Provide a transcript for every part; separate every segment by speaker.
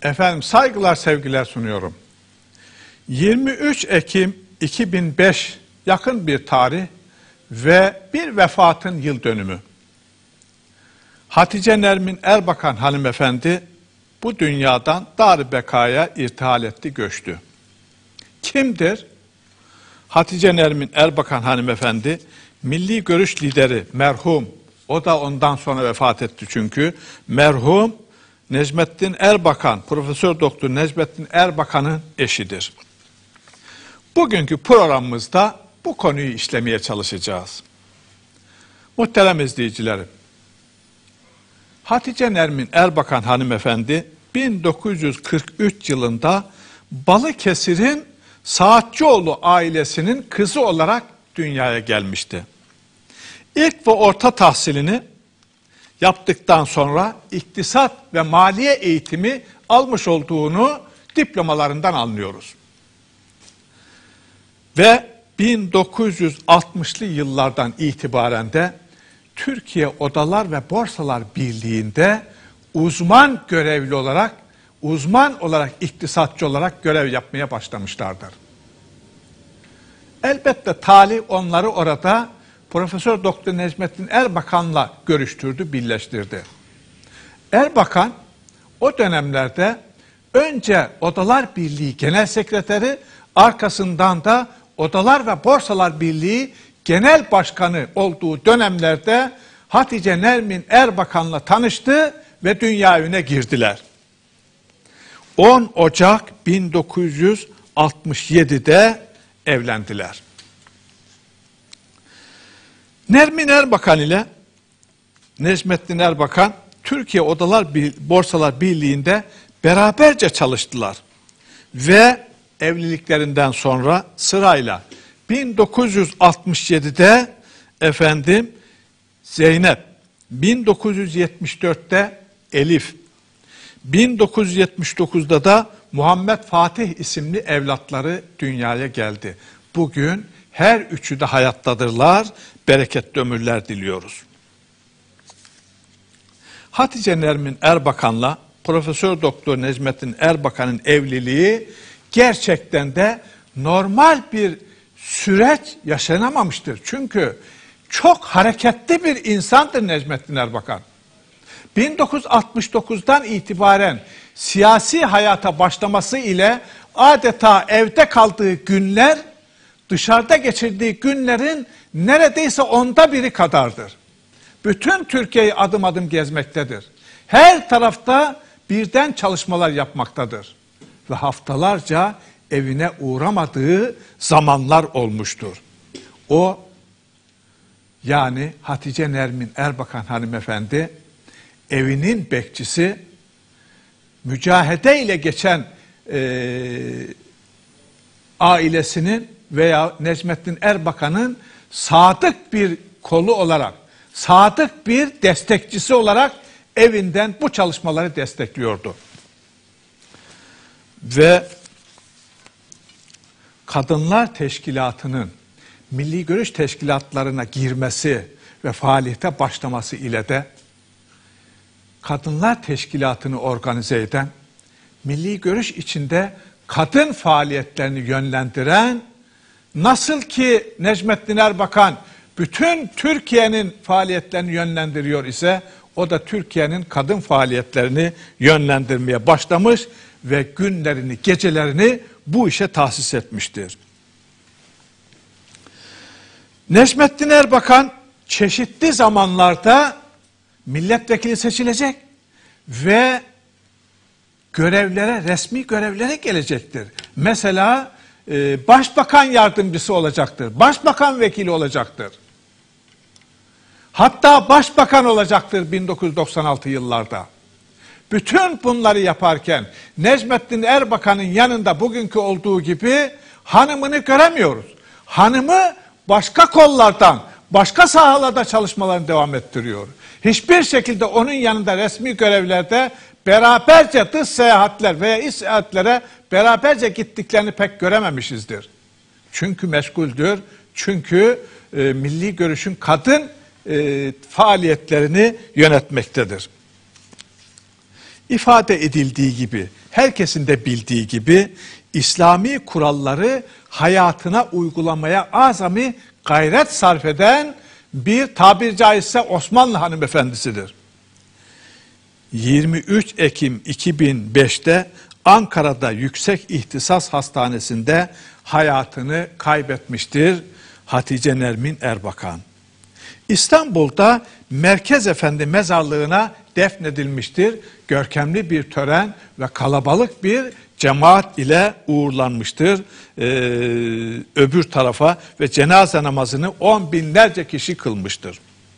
Speaker 1: Efendim saygılar sevgiler sunuyorum. 23 Ekim 2005 yakın bir tarih ve bir vefatın yıl dönümü. Hatice Nermin Erbakan hanımefendi bu dünyadan dar-ı bekaya irtihal etti, göçtü. Kimdir? Hatice Nermin Erbakan hanımefendi milli görüş lideri merhum, o da ondan sonra vefat etti çünkü, merhum Necmettin Erbakan, Profesör Doktor Necmettin Erbakan'ın eşidir. Bugünkü programımızda bu konuyu işlemeye çalışacağız. Muhterem izleyicilerim, Hatice Nermin Erbakan hanımefendi 1943 yılında Balıkesir'in Saatçıoğlu ailesinin kızı olarak dünyaya gelmişti. İlk ve orta tahsilini yaptıktan sonra iktisat ve maliye eğitimi almış olduğunu diplomalarından anlıyoruz. Ve 1960'lı yıllardan itibaren de Türkiye Odalar ve Borsalar Birliği'nde uzman görevli olarak, iktisatçı olarak görev yapmaya başlamışlardır. Elbette talih onları orada Profesör Doktor Necmettin Erbakan'la görüştürdü, birleştirdi. Erbakan o dönemlerde önce Odalar Birliği Genel Sekreteri, arkasından da Odalar ve Borsalar Birliği Genel Başkanı olduğu dönemlerde Hatice Nermin Erbakan'la tanıştı ve dünya evine girdiler. 10 Ocak 1967'de evlendiler. Nermin Erbakan ile Necmettin Erbakan Türkiye Odalar Borsalar Birliği'nde beraberce çalıştılar. Ve evliliklerinden sonra sırayla 1967'de Zeynep, 1974'te Elif, 1979'da da Muhammed Fatih isimli evlatları dünyaya geldi. Bugün her üçü de hayattadırlar, bereketli ömürler diliyoruz. Hatice Nermin Erbakan'la Profesör Doktor Necmettin Erbakan'ın evliliği gerçekten de normal bir süreç yaşanamamıştır. Çünkü çok hareketli bir insandır Necmettin Erbakan. 1969'dan itibaren siyasi hayata başlaması ile adeta evde kaldığı günler, dışarıda geçirdiği günlerin neredeyse 1/10 kadardır. Bütün Türkiye'yi adım adım gezmektedir. Her tarafta birden çalışmalar yapmaktadır. Ve haftalarca evine uğramadığı zamanlar olmuştur. O, yani Hatice Nermin Erbakan hanımefendi, evinin bekçisi, mücahede ile geçen ailesinin veya Necmettin Erbakan'ın sadık bir kolu olarak, sadık bir destekçisi olarak evinden bu çalışmaları destekliyordu. Ve Kadınlar Teşkilatı'nın milli görüş teşkilatlarına girmesi ve faaliyete başlaması ile de Kadınlar Teşkilatı'nı organize eden, milli görüş içinde kadın faaliyetlerini yönlendiren, nasıl ki Necmettin Erbakan bütün Türkiye'nin faaliyetlerini yönlendiriyor ise, o da Türkiye'nin kadın faaliyetlerini yönlendirmeye başlamış ve günlerini, gecelerini bu işe tahsis etmiştir. Necmettin Erbakan çeşitli zamanlarda milletvekili seçilecek ve görevlere, resmi görevlere gelecektir. Mesela başbakan yardımcısı olacaktır, başbakan vekili olacaktır. Hatta başbakan olacaktır 1996 yıllarda. Bütün bunları yaparken Necmettin Erbakan'ın yanında bugünkü olduğu gibi hanımını göremiyoruz. Hanımı başka kollardan, başka sahalarda çalışmalarını devam ettiriyor. Hiçbir şekilde onun yanında resmi görevlerde beraberce dış seyahatler veya iç seyahatlere beraberce gittiklerini pek görememişizdir. Çünkü meşguldür, çünkü milli görüşün kadın faaliyetlerini yönetmektedir. ifade edildiği gibi, herkesin de bildiği gibi İslami kuralları hayatına uygulamaya azami gayret sarf eden bir tabiri caizse Osmanlı hanımefendisidir. 23 Ekim 2005'te Ankara'da Yüksek İhtisas Hastanesi'nde hayatını kaybetmiştir Hatice Nermin Erbakan. İstanbul'da Merkez Efendi mezarlığına defnedilmiştir. Görkemli bir tören ve kalabalık bir cemaat ile uğurlanmıştır öbür tarafa ve cenaze namazını 10 binlerce kişi kılmıştır.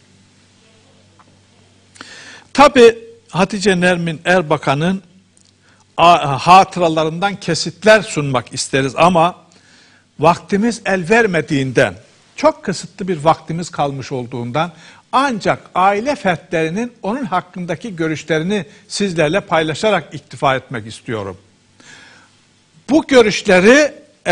Speaker 1: Tabi Hatice Nermin Erbakan'ın hatıralarından kesitler sunmak isteriz ama vaktimiz el vermediğinden, çok kısıtlı bir vaktimiz kalmış olduğundan ancak aile fertlerinin onun hakkındaki görüşlerini sizlerle paylaşarak iktifa etmek istiyorum. Bu görüşleri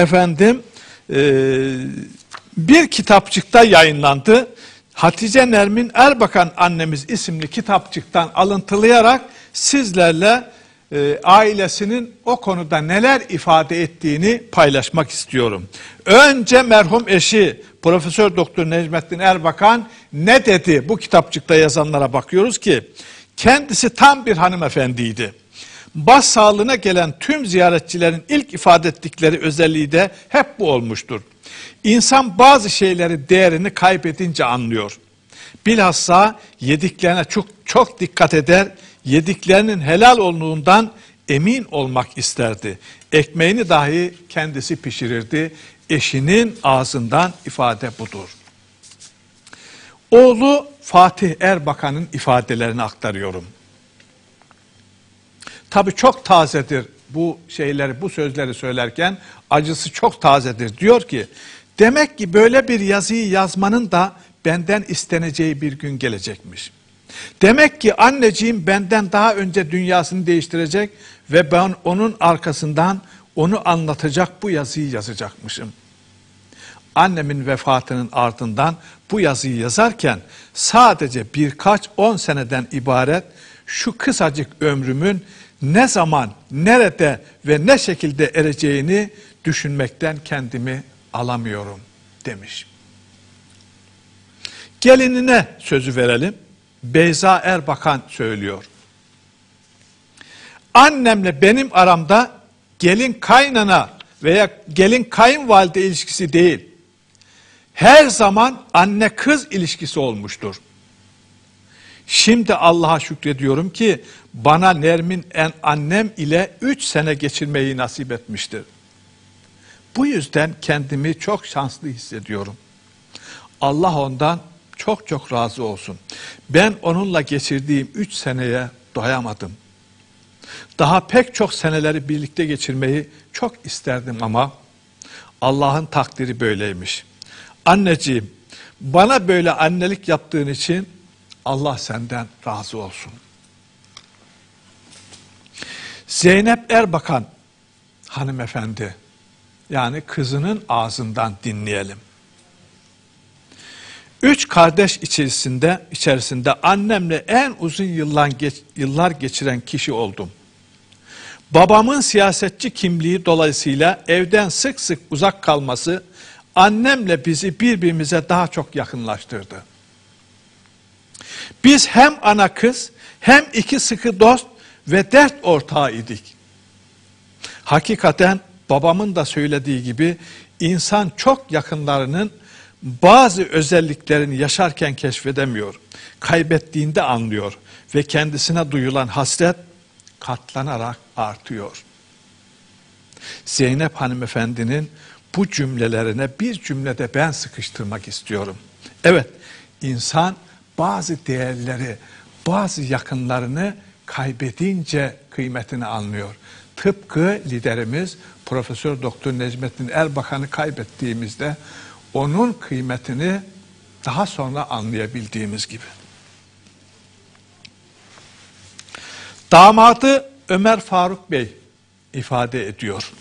Speaker 1: bir kitapçıkta yayınlandı. Hatice Nermin Erbakan annemiz isimli kitapçıktan alıntılayarak sizlerle ailesinin o konuda neler ifade ettiğini paylaşmak istiyorum. Önce merhum eşi Profesör Doktor Necmettin Erbakan ne dedi? Bu kitapçıkta yazanlara bakıyoruz ki kendisi tam bir hanımefendiydi. Başsağlığına gelen tüm ziyaretçilerin ilk ifade ettikleri özelliği de hep bu olmuştur. İnsan bazı şeyleri değerini kaybedince anlıyor. Bilhassa yediklerine çok dikkat eder, yediklerinin helal olduğundan emin olmak isterdi. Ekmeğini dahi kendisi pişirirdi. Eşinin ağzından ifade budur. Oğlu Fatih Erbakan'ın ifadelerini aktarıyorum. Tabii çok tazedir bu sözleri söylerken, acısı çok tazedir. Diyor ki, demek ki böyle bir yazıyı yazmanın da benden isteneceği bir gün gelecekmiş. Demek ki anneciğim benden daha önce dünyasını değiştirecek ve ben onun arkasından onu anlatacak bu yazıyı yazacakmışım. Annemin vefatının ardından bu yazıyı yazarken sadece birkaç 10 seneden ibaret şu kısacık ömrümün ne zaman, nerede ve ne şekilde ereceğini düşünmekten kendimi alamıyorum demiş. Gelinine sözü verelim. Beyza Erbakan söylüyor. Annemle benim aramda gelin kaynana veya gelin kayınvalide ilişkisi değil, her zaman anne kız ilişkisi olmuştur. Şimdi Allah'a şükrediyorum ki bana Nermin annem ile 3 sene geçirmeyi nasip etmiştir. Bu yüzden kendimi çok şanslı hissediyorum. Allah ondan çok razı olsun. Ben onunla geçirdiğim 3 seneye doyamadım. Daha pek çok seneleri birlikte geçirmeyi çok isterdim ama Allah'ın takdiri böyleymiş. Anneciğim, bana böyle annelik yaptığın için Allah senden razı olsun. Zeynep Erbakan hanımefendi, yani kızının ağzından dinleyelim. 3 kardeş içerisinde annemle en uzun yıllar geçiren kişi oldum. Babamın siyasetçi kimliği dolayısıyla evden sık sık uzak kalması annemle bizi birbirimize daha çok yakınlaştırdı. Biz hem ana kız hem iki sıkı dost ve dert ortağı idik. Hakikaten babamın da söylediği gibi insan çok yakınlarının bazı özelliklerini yaşarken keşfedemiyor. Kaybettiğinde anlıyor ve kendisine duyulan hasret katlanarak artıyor. Zeynep hanımefendinin bu cümlelerine bir cümlede ben sıkıştırmak istiyorum. Evet, insan bazı değerleri, bazı yakınlarını kaybedince kıymetini anlıyor. Tıpkı liderimiz Profesör Doktor Necmettin Erbakan'ı kaybettiğimizde onun kıymetini daha sonra anlayabildiğimiz gibi. Damadı Ömer Faruk Bey ifade ediyor.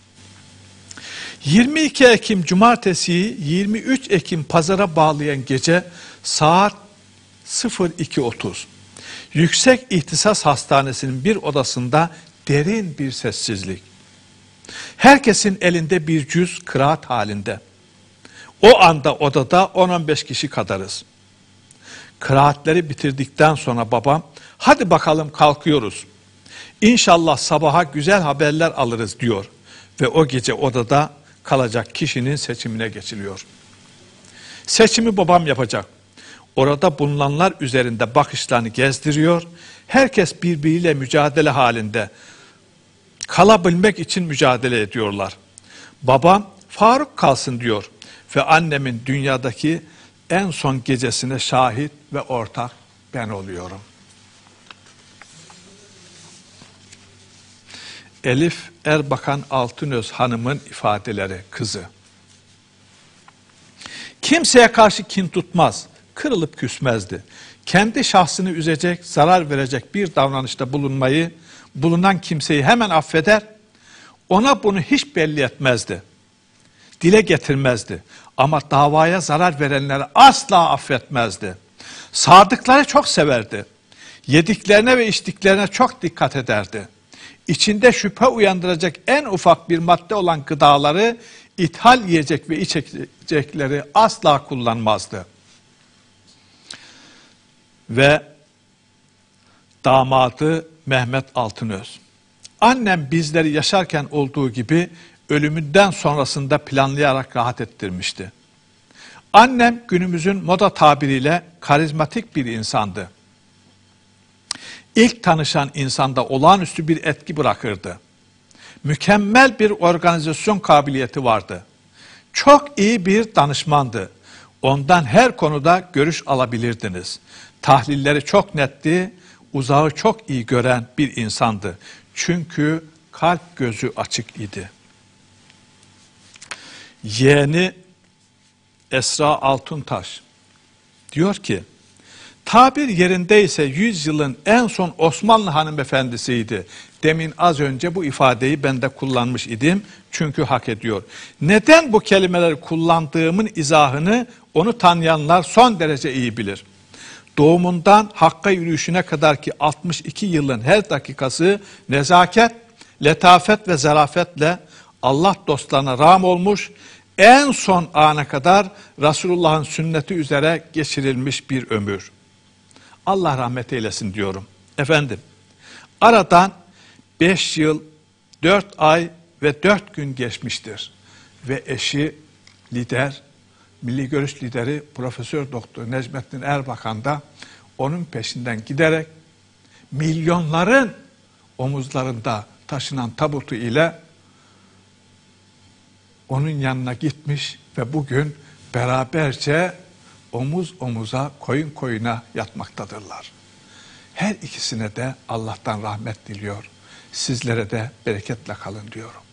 Speaker 1: 22 Ekim Cumartesi'yi 23 Ekim Pazar'a bağlayan gece saat 02.30. Yüksek İhtisas Hastanesi'nin bir odasında derin bir sessizlik. Herkesin elinde bir cüz kıraat halinde. O anda odada 10-15 kişi kadarız. Kıraatleri bitirdikten sonra babam, hadi bakalım kalkıyoruz. İnşallah sabaha güzel haberler alırız diyor. Ve o gece odada kalacak kişinin seçimine geçiliyor. Seçimi babam yapacak. Orada bulunanlar üzerinde bakışlarını gezdiriyor. Herkes birbiriyle mücadele halinde. Kalabilmek için mücadele ediyorlar. Babam Faruk kalsın diyor. Ve annemin dünyadaki en son gecesine şahit ve ortak ben oluyorum. Elif Erbakan Altınöz Hanım'ın ifadeleri, kızı. Kimseye karşı kin tutmaz, kırılıp küsmezdi. Kendi şahsını üzecek, zarar verecek bir davranışta bulunan kimseyi hemen affeder, ona bunu hiç belli etmezdi. Dile getirmezdi. Ama davaya zarar verenleri asla affetmezdi. Sadıkları çok severdi. Yediklerine ve içtiklerine çok dikkat ederdi. İçinde şüphe uyandıracak en ufak bir madde olan gıdaları, ithal yiyecek ve içecekleri asla kullanmazdı. Ve damadı Mehmet Altınöz. Annem bizleri yaşarken olduğu gibi ölümünden sonrasında planlayarak rahat ettirmişti. Annem günümüzün moda tabiriyle karizmatik bir insandı. İlk tanışan insanda olağanüstü bir etki bırakırdı. Mükemmel bir organizasyon kabiliyeti vardı. Çok iyi bir danışmandı. Ondan her konuda görüş alabilirdiniz. Tahlilleri çok netti, uzağı çok iyi gören bir insandı. Çünkü kalp gözü açık idi. Yeğeni Esra Altuntaş diyor ki, tabir yerindeyse 100 yılın en son Osmanlı hanımefendisiydi. Demin az önce bu ifadeyi ben de kullanmış idim. Çünkü hak ediyor. Neden bu kelimeleri kullandığımın izahını onu tanıyanlar son derece iyi bilir. Doğumundan Hakk'a yürüyüşüne kadar ki 62 yılın her dakikası nezaket, letafet ve zarafetle Allah dostlarına rağm olmuş, en son ana kadar Resulullah'ın sünneti üzere geçirilmiş bir ömür. Allah rahmet eylesin diyorum. Efendim, aradan 5 yıl, 4 ay ve 4 gün geçmiştir. Ve eşi lider, Milli Görüş lideri Profesör Doktor Necmettin Erbakan da onun peşinden giderek milyonların omuzlarında taşınan tabutu ile onun yanına gitmiş ve bugün beraberce omuz omuza, koyun koyuna yatmaktadırlar. Her ikisine de Allah'tan rahmet diliyor. Sizlere de bereketle kalın diyorum.